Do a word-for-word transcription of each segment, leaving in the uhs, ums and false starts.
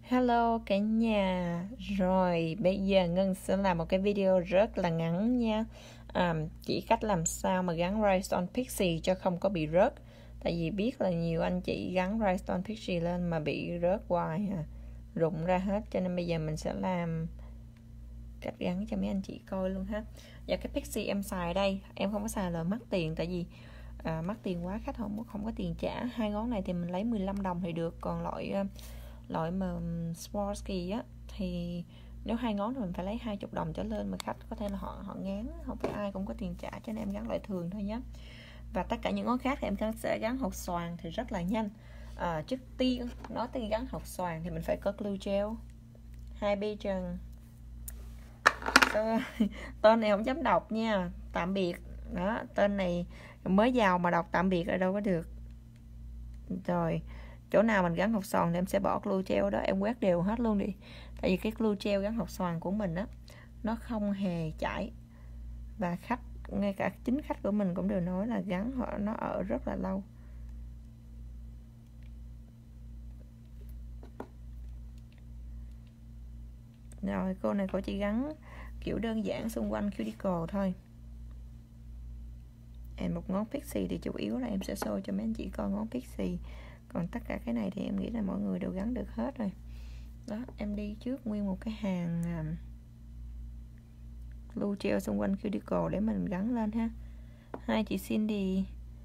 Hello cả nhà. Rồi bây giờ Ngân sẽ làm một cái video rất là ngắn nha, à, chỉ cách làm sao mà gắn Rhinestone Pixie cho không có bị rớt. Tại vì biết là nhiều anh chị gắn Rhinestone Pixie lên mà bị rớt hoài à, rụng ra hết. Cho nên bây giờ mình sẽ làm cách gắn cho mấy anh chị coi luôn ha. Và cái Pixie em xài đây, em không có xài là mắc tiền. Tại vì à, mắc tiền quá khách không, không có tiền trả. Hai ngón này thì mình lấy mười lăm đồng thì được. Còn loại loại mà Swarovski á thì nếu hai ngón thì mình phải lấy hai mươi đồng trở lên, mà khách có thể là họ họ ngán, không phải ai cũng có tiền trả, cho nên em gắn loại thường thôi nhé. Và tất cả những ngón khác thì em sẽ gắn hột xoàn thì rất là nhanh. À, trước tiên nói tới gắn hột xoàn thì mình phải có glue gel hai bi trần. Tên này không dám đọc nha, tạm biệt đó, tên này mới vào mà đọc tạm biệt ở đâu có được. Rồi chỗ nào mình gắn hột xoàn thì em sẽ bỏ glue gel đó, em quét đều hết luôn đi. Tại vì cái glue gel gắn hột xoàn của mình á, nó không hề chảy. Và khách, ngay cả chính khách của mình cũng đều nói là gắn họ nó ở rất là lâu. Rồi cô này cô chỉ gắn kiểu đơn giản xung quanh cuticle thôi. Em một ngón pixie thì chủ yếu là em sẽ show cho mấy anh chị coi ngón pixie. Còn tất cả cái này thì em nghĩ là mọi người đều gắn được hết rồi. Đó, em đi trước nguyên một cái hàng um, glue gel xung quanh cuticle để mình gắn lên ha. Hai chị Cindy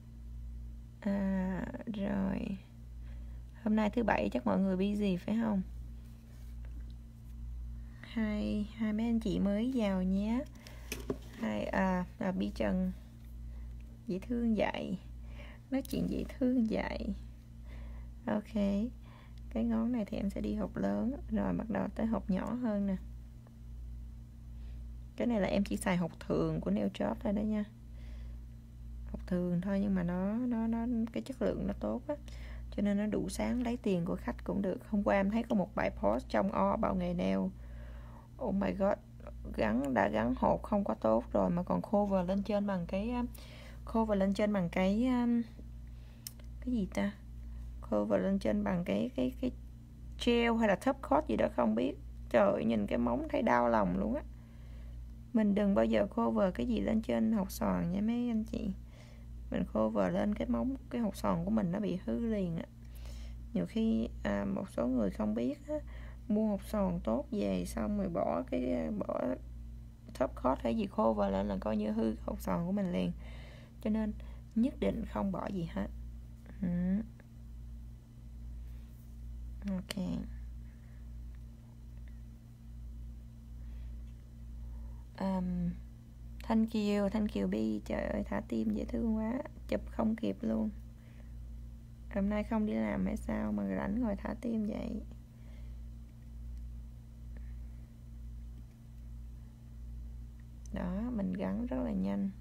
à, rồi hôm nay thứ bảy chắc mọi người busy phải không? Hai hai mấy anh chị mới vào nhé. Hai à, à Bi Trần dễ thương vậy, nói chuyện dễ thương vậy. Ok, cái ngón này thì em sẽ đi hộp lớn, rồi bắt đầu tới hộp nhỏ hơn nè. Cái này là em chỉ xài hộp thường của Nail Job thôi đó nha, hộp thường thôi, nhưng mà nó nó nó cái chất lượng nó tốt á, cho nên nó đủ sáng lấy tiền của khách cũng được. Hôm qua em thấy có một bài post trong O Bảo Nghề Nail, oh my god, gắn đã gắn hộp không có tốt rồi mà còn cover lên trên bằng cái cover lên trên bằng cái cái gì ta, cover lên trên bằng cái cái cái gel hay là top coat gì đó không biết. Trời ơi, nhìn cái móng thấy đau lòng luôn á. Mình đừng bao giờ cover cái gì lên trên hột xoàn nha mấy anh chị. Mình cover lên cái móng, cái hột xoàn của mình nó bị hư liền á. Nhiều khi à, một số người không biết á, mua hột xoàn tốt về xong rồi bỏ cái bỏ top coat hay gì cover lên là coi như hư hột xoàn của mình liền. Cho nên nhất định không bỏ gì hết. ừ. Ok, um, thank you, thank you Bi. Trời ơi, thả tim dễ thương quá, chụp không kịp luôn. Hôm nay không đi làm hay sao mà rảnh ngồi thả tim vậy? Đó, mình gắn rất là nhanh.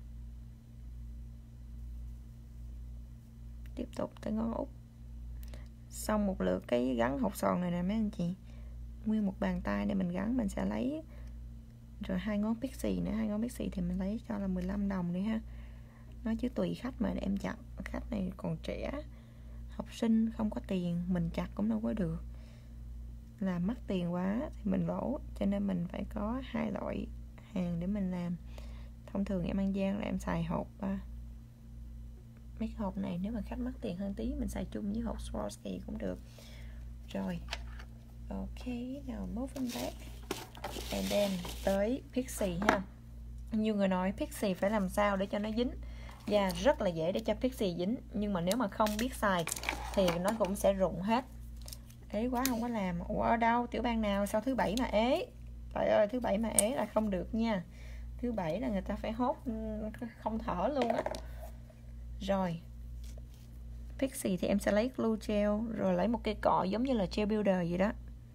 Tiếp tục tới ngón út. Xong một lượt cái gắn hột xoàn này nè mấy anh chị, nguyên một bàn tay để mình gắn, mình sẽ lấy rồi hai ngón pixie nữa. Hai ngón pixie thì mình lấy cho là mười lăm đồng đi ha. Nói chứ tùy khách mà, để em chặt. Khách này còn trẻ, học sinh không có tiền, mình chặt cũng đâu có được, làm mất tiền quá thì mình lỗ. Cho nên mình phải có hai loại hàng để mình làm. Thông thường em ăn gian là em xài hộp à, mấy cái hộp này nếu mà khách mất tiền hơn tí mình xài chung với hộp Swarovski cũng được. Rồi ok, now moving back and then tới pixie ha. Nhiều người nói pixie phải làm sao để cho nó dính. Và yeah, rất là dễ để cho pixie dính, nhưng mà nếu mà không biết xài thì nó cũng sẽ rụng hết. Ế quá không có làm. Ủa ở đâu, tiểu bang nào sao thứ bảy mà ế? Trời ơi, thứ bảy mà ế là không được nha. Thứ bảy là người ta phải hốt không thở luôn á. Rồi pixie thì em sẽ lấy glue gel, rồi lấy một cây cọ giống như là gel builder gì đó,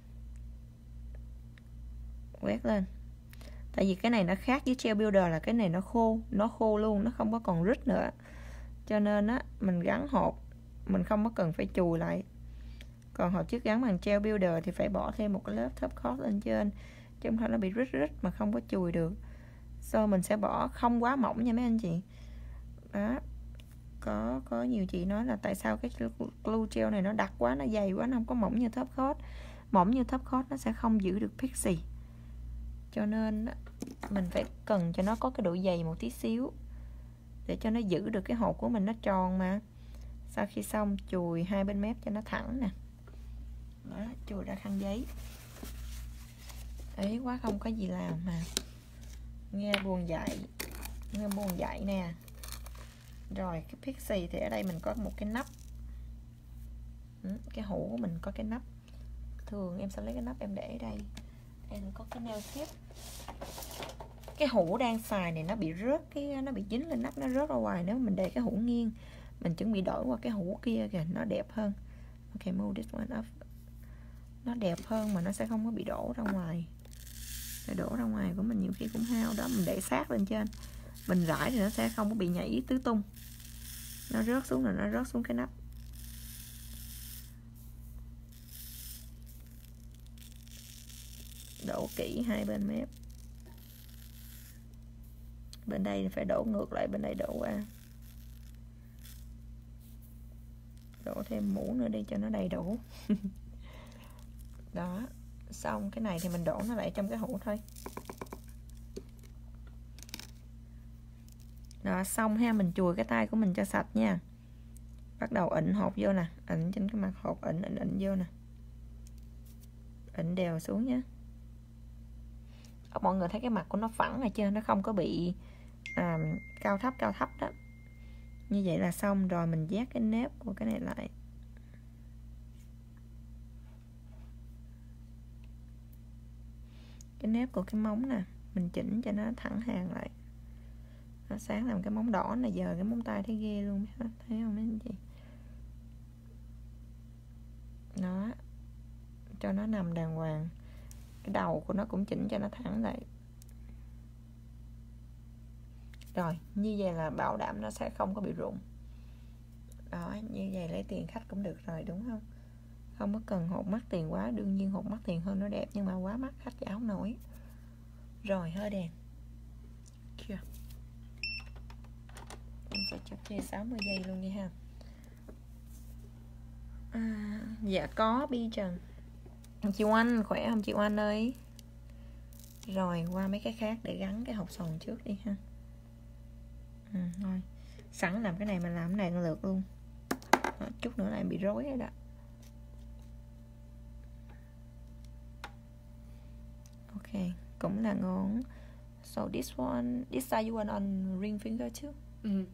quét lên. Tại vì cái này nó khác với gel builder là cái này nó khô, nó khô luôn, nó không có còn rít nữa. Cho nên á, mình gắn hộp mình không có cần phải chùi lại. Còn hộp trước gắn bằng gel builder thì phải bỏ thêm một cái lớp top coat lên trên, chứ không thôi nó bị rít rít mà không có chùi được. So mình sẽ bỏ không quá mỏng nha mấy anh chị. Đó, có có nhiều chị nói là tại sao cái glue gel này nó đặc quá, nó dày quá, nó không có mỏng như top coat. mỏng như top coat nó sẽ không giữ được pixie, cho nên mình phải cần cho nó có cái độ dày một tí xíu để cho nó giữ được cái hột của mình nó tròn mà. Sau khi xong chùi hai bên mép cho nó thẳng nè. Đó, chùi ra khăn giấy. Ấy quá không có gì làm mà. Nghe buồn dạy. Nghe buồn dạy nè. Rồi cái pixie thì ở đây mình có một cái nắp. Cái hũ của mình có cái nắp. Thường em sẽ lấy cái nắp em để ở đây. Em có cái nail tip. Cái hũ đang xài này nó bị rớt, cái nó bị dính lên nắp, nó rớt ra ngoài. Nếu mình để cái hũ nghiêng, mình chuẩn bị đổi qua cái hũ kia kìa, nó đẹp hơn. Ok, move this one up. Nó đẹp hơn mà nó sẽ không có bị đổ ra ngoài. Để đổ ra ngoài của mình nhiều khi cũng hao đó. Mình để sát lên trên, mình rải thì nó sẽ không có bị nhảy tứ tung. Nó rớt xuống là nó rớt xuống cái nắp. Đổ kỹ hai bên mép. Bên đây thì phải đổ ngược lại, bên đây đổ qua. Đổ thêm mũ nữa đi cho nó đầy đủ. Đó. Xong cái này thì mình đổ nó lại trong cái hũ thôi. Đó, xong ha, mình chùi cái tay của mình cho sạch nha. Bắt đầu ịnh hột vô nè, ịnh trên cái mặt hột, ịnh ịnh ịnh vô nè. Ịnh đều xuống nhé. Mọi người thấy cái mặt của nó phẳng rồi chưa? Nó không có bị à, cao thấp cao thấp đó. Như vậy là xong rồi. Mình vét cái nếp của cái này lại. Cái nếp của cái móng nè, mình chỉnh cho nó thẳng hàng lại. Nó sáng làm cái móng đỏ này, giờ cái móng tay thấy ghê luôn, thấy không mấy anh chị? Đó, cho nó nằm đàng hoàng. Cái đầu của nó cũng chỉnh cho nó thẳng lại. Rồi, như vậy là bảo đảm nó sẽ không có bị rụng. Đó, như vậy lấy tiền khách cũng được rồi, đúng không? Không có cần hột mắc tiền quá. Đương nhiên hột mắc tiền hơn nó đẹp, nhưng mà quá mắc khách trả không nổi. Rồi, hơi đèn kia. Em sẽ cho kia sáu mươi giây luôn đi ha. À, dạ có Bi Trần. Chị Oanh khỏe không chị Oanh ơi? Rồi qua mấy cái khác để gắn cái hộp sòn trước đi ha. Ừ, thôi sẵn làm cái này mà làm cái này lượt luôn. Đó, chút nữa lại bị rối rồi đó. Ok, cũng là ngón. So this one, this side you want on ring finger too? Mm.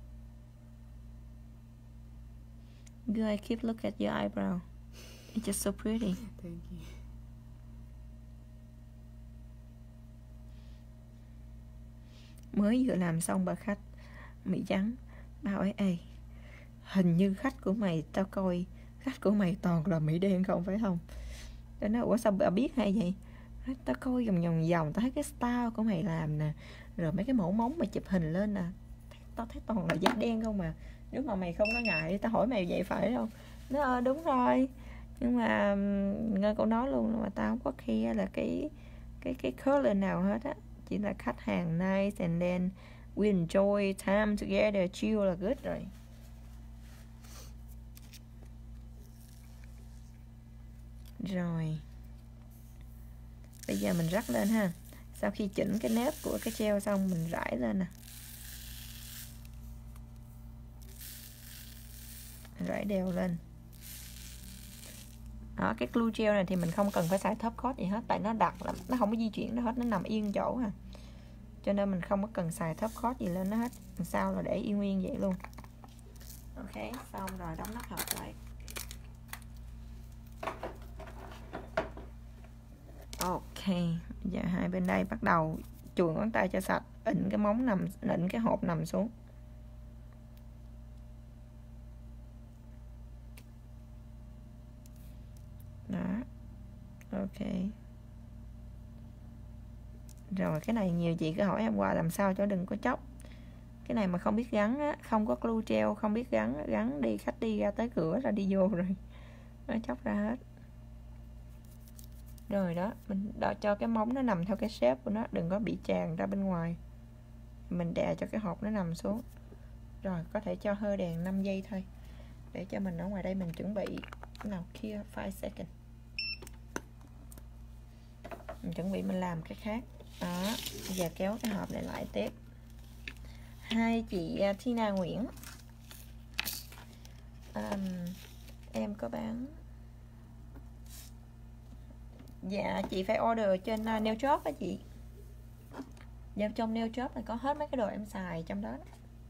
Good, I keep look at your eyebrow. It's just so pretty. Thank you. Mới vừa làm xong bà khách Mỹ trắng bà hỏi: ê, hình như khách của mày, tao coi khách của mày toàn là Mỹ đen không phải không? Tao nói: ủa sao bà biết hay vậy? Nói, tao coi vòng vòng vòng tao thấy cái style của mày làm nè, rồi mấy cái mẫu móng mà chụp hình lên nè, tao thấy toàn là da đen không mà. Nếu mà mày không có ngại tao hỏi mày vậy phải không? Nó ờ đúng rồi, nhưng mà nghe câu nói luôn mà tao không có kia là cái cái cái color nào hết á, chỉ là khách hàng nice and then we enjoy time together, chill là good rồi. Rồi bây giờ mình rắc lên ha. Sau khi chỉnh cái nếp của cái treo xong mình rải lên nè, rải đều lên. Đó, cái glue gel này thì mình không cần phải xài top coat gì hết, tại nó đặc lắm, nó không có di chuyển nó hết, nó nằm yên chỗ à, cho nên mình không có cần xài top coat gì lên nó hết. Sau là để yên nguyên vậy luôn. Ok, xong rồi đóng nắp hộp lại. Ok, giờ hai bên đây bắt đầu chùi ngón tay cho sạch, ịnh cái móng nằm, ịnh cái hộp nằm xuống. Đó, ok. Rồi cái này nhiều chị cứ hỏi em qua làm sao cho đừng có chóc. Cái này mà không biết gắn á, không có glue gel, không biết gắn, gắn đi khách đi ra tới cửa là đi vô rồi, nó chóc ra hết. Rồi đó, mình đo cho cái móng nó nằm theo cái shape của nó, đừng có bị tràn ra bên ngoài. Mình đè cho cái hộp nó nằm xuống. Rồi có thể cho hơi đèn năm giây thôi, để cho mình ở ngoài đây mình chuẩn bị. Nào kia five second. Mình chuẩn bị mình làm cái khác. Đó, bây giờ kéo cái hộp này lại tiếp. Hai chị Tina Nguyễn, um, em có bán. Dạ chị phải order trên uh, nail shop á chị. Dạ, trong nail shop này có hết mấy cái đồ em xài trong đó, đó.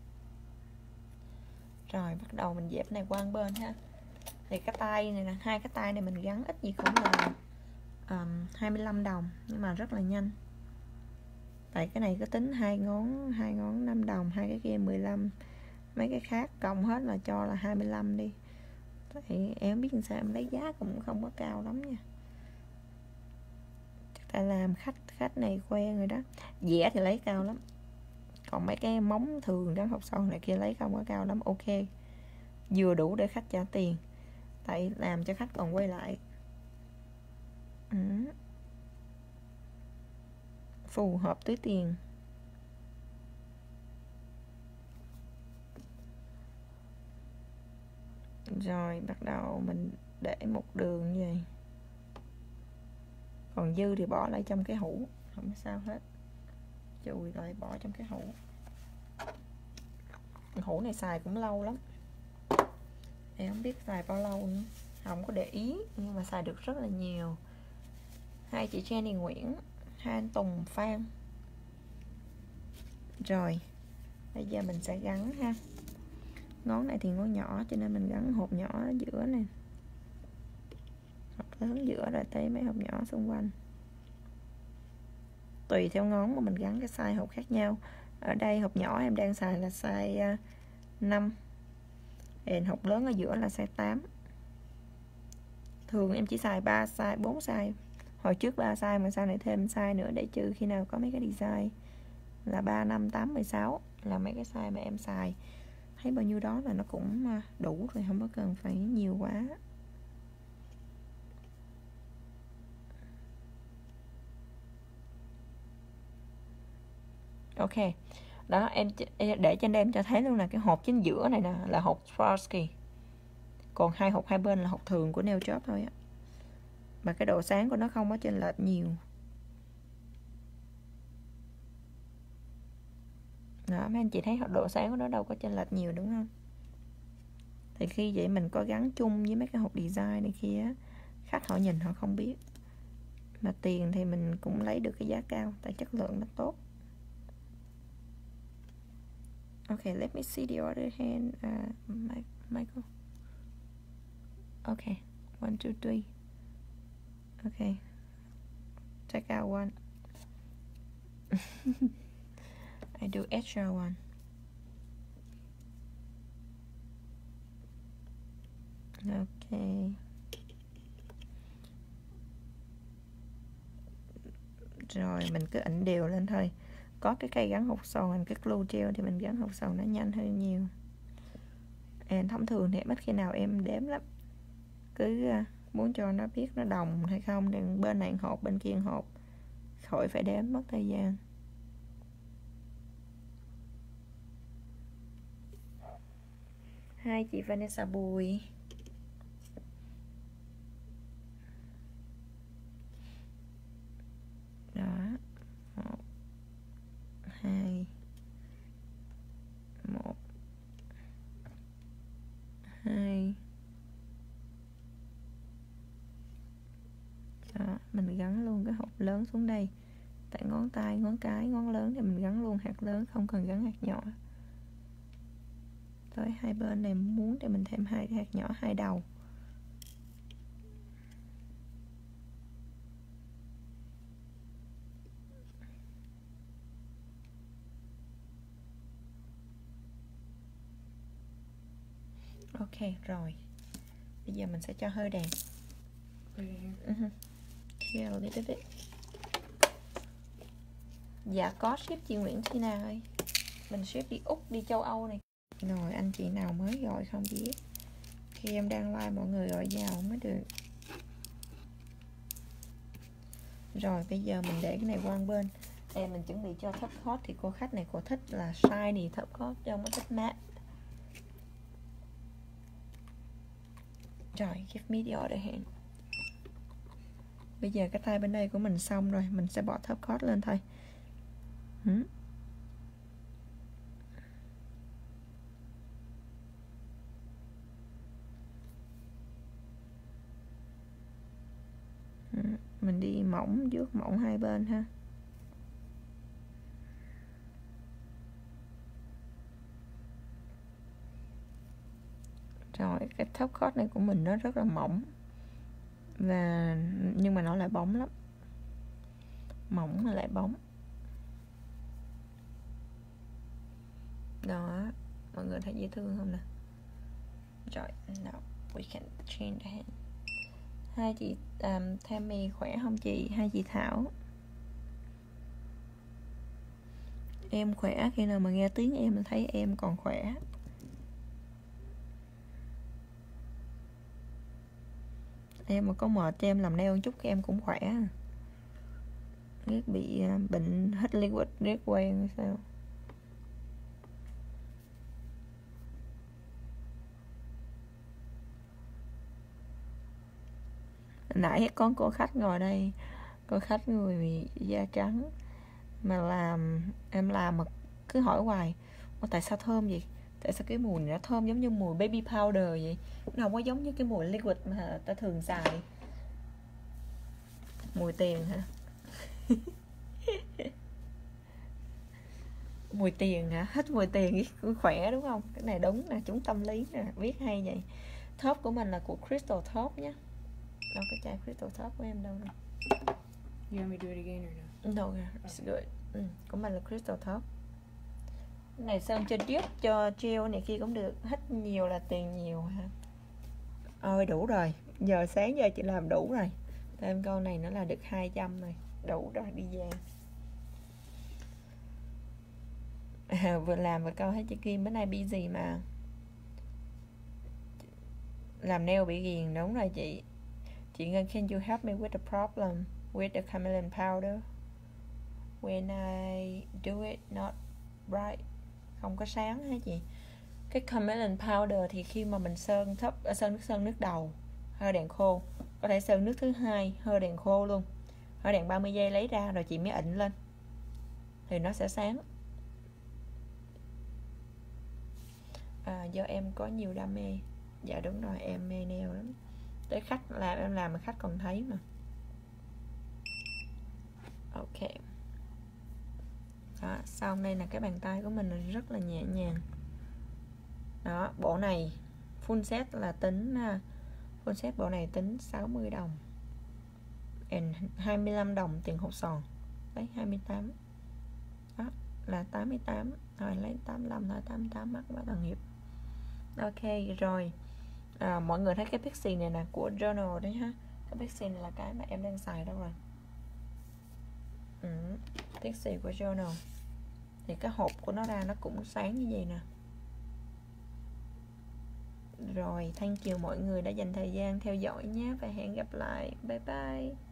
Rồi bắt đầu mình dẹp này qua một bên ha. Thì cái tay này nè, hai cái tay này mình gắn ít gì cũng là um, hai mươi lăm đồng, nhưng mà rất là nhanh. Tại cái này có tính hai ngón, hai ngón năm đồng, hai cái kia mười lăm, mấy cái khác cộng hết là cho là hai mươi lăm đi. Tại em biết làm sao, em lấy giá cũng không có cao lắm nha. Tại làm khách khách này quen rồi đó. Vẽ thì lấy cao lắm, còn mấy cái móng thường gắn hộp son này kia lấy không có cao lắm. Ok, vừa đủ để khách trả tiền, tại làm cho khách còn quay lại. Ừ. Phù hợp túi tiền. Rồi bắt đầu mình để một đường như vậy, còn dư thì bỏ lại trong cái hũ, không sao hết. Chùi lại bỏ trong cái hũ. Cái hũ này xài cũng lâu lắm, em không biết xài bao lâu nữa, không có để ý, nhưng mà xài được rất là nhiều. Hai chị Jenny Nguyễn, hai anh Tùng Phan. Rồi bây giờ mình sẽ gắn ha. Ngón này thì ngón nhỏ cho nên mình gắn hộp nhỏ ở giữa nè, hộp lớn giữa rồi tới mấy hộp nhỏ xung quanh. Tùy theo ngón mà mình gắn cái size hộp khác nhau. Ở đây hộp nhỏ em đang xài là size năm, and hộp lớn ở giữa là size tám. Thường em chỉ xài ba size, bốn size. Hồi trước ba size mà sau này thêm size nữa, để trừ khi nào có mấy cái design là ba, năm, tám, mười sáu là mấy cái size mà em xài. Thấy bao nhiêu đó là nó cũng đủ rồi, không có cần phải nhiều quá. Ok, đó em để trên đây em cho thấy luôn là cái hộp chính giữa này nè là hộp Swarovski, còn hai hộp hai bên là hộp thường của nail shop thôi á, mà cái độ sáng của nó không có chênh lệch nhiều. Đó, mấy anh chị thấy độ sáng của nó đâu có chênh lệch nhiều đúng không? Thì khi vậy mình có gắn chung với mấy cái hộp design này kia, khách họ nhìn họ không biết, mà tiền thì mình cũng lấy được cái giá cao, tại chất lượng nó tốt. Okay, let me see the other hand, uh, Michael. Okay, one, two, three. Okay, take out one. I do extra one. Okay. Rồi mình cứ ấn đều lên thôi. Có cái cây gắn hột son, cái glue gel thì mình gắn hột son nó nhanh hơn nhiều. And thông thường thì ít khi nào em đếm lắm, cứ muốn cho nó biết nó đồng hay không, thì bên này hộp bên kia hộp, khỏi phải đếm mất thời gian. Hai chị Vanessa Bùi. Đó, một, hai, một, hai. Đó, mình gắn luôn cái hộp lớn xuống đây. Tại ngón tay, ngón cái, ngón lớn thì mình gắn luôn hạt lớn, không cần gắn hạt nhỏ. Tới hai bên này muốn thì mình thêm hai hạt nhỏ hai đầu. Ok rồi, bây giờ mình sẽ cho hơi đèn. Uh-huh. Yeah, a little bit. Dạ có ship chị Nguyễn Tina ơi, mình ship đi Úc, đi châu Âu này. Rồi anh chị nào mới gọi không biết, khi em đang live mọi người gọi vào mới được. Rồi bây giờ mình để cái này qua bên. Em mình chuẩn bị cho top coat, thì cô khách này cô thích là shiny top coat chứ không có thích matte. Rồi, give me the other hand. Bây giờ cái tay bên đây của mình xong rồi, mình sẽ bỏ top coat lên thôi. ừ. Ừ. Mình đi mỏng trước mỏng hai bên ha. Rồi cái top coat này của mình nó rất là mỏng, và nhưng mà nó lại bóng lắm, mỏng mà lại bóng. Đó, mọi người thấy dễ thương không nè. Rồi, now we can change the hand. Hai chị um, Tammy khỏe không chị? Hai chị Thảo, em khỏe, khi nào mà nghe tiếng em thấy em còn khỏe. Em mà có mệt cho em làm nail một chút cái em cũng khỏe. Riết bị uh, bệnh hết liquid riết quen sao. Nãy có cô khách ngồi đây, cô khách người da trắng mà làm em làm mà cứ hỏi hoài, tại sao thơm vậy, tại sao cái mùi này nó thơm giống như mùi baby powder vậy, nó không có giống như cái mùi liquid mà ta thường xài. Mùi tiền hả? Mùi tiền hả? Hết mùi tiền cũng khỏe đúng không? Cái này đúng nè, chúng tâm lý nè, viết hay vậy. Top của mình là của Crystal Top nhé. Đâu cái chai Crystal Top của em đâu nè. You want me to do it again or no? No, it's good. Ừ, của mình là Crystal Top. Cái này sơn cho dip, cho gel này kia cũng được. Hết nhiều là tiền nhiều ha. Ôi đủ rồi. Giờ sáng giờ chị làm đủ rồi. Thêm con này nữa là được hai trăm rồi. Đủ rồi, đi về. À, vừa làm vừa câu hết chị Kim. Bữa nay busy mà. Làm nail bị ghiền, đúng rồi chị. Chị Ngân, can you help me with the problem with the chameleon powder? When I do it not bright. Không có sáng hả chị? Cái chameleon powder thì khi mà mình sơn thấp, sơn nước sơn nước đầu hơi đèn khô, có thể sơn nước thứ hai hơi đèn khô luôn, hơi đèn ba mươi giây lấy ra rồi chị mới ịnh lên thì nó sẽ sáng. À, do em có nhiều đam mê. Dạ đúng rồi, em mê nail lắm. Tới khách làm em làm mà khách còn thấy mà. Ok. Đó, xong đây là cái bàn tay của mình là rất là nhẹ nhàng. Đó, bộ này full set là tính full set bộ này tính sáu mươi đồng and hai mươi lăm đồng tiền hộp sòn. Đấy, hai mươi tám. Đó, là tám mươi tám. Rồi lấy tám mươi lăm là tám mươi tám mắc quá thằng Hiệp. Ok, rồi. À, mọi người thấy cái pixie này là của Journal đấy ha. Cái pixie này là cái mà em đang xài đâu rồi. Ừ, pixie của Journal. Thì cái hộp của nó ra nó cũng sáng như vậy nè. Rồi, thank you mọi người đã dành thời gian theo dõi nhé, và hẹn gặp lại. Bye bye.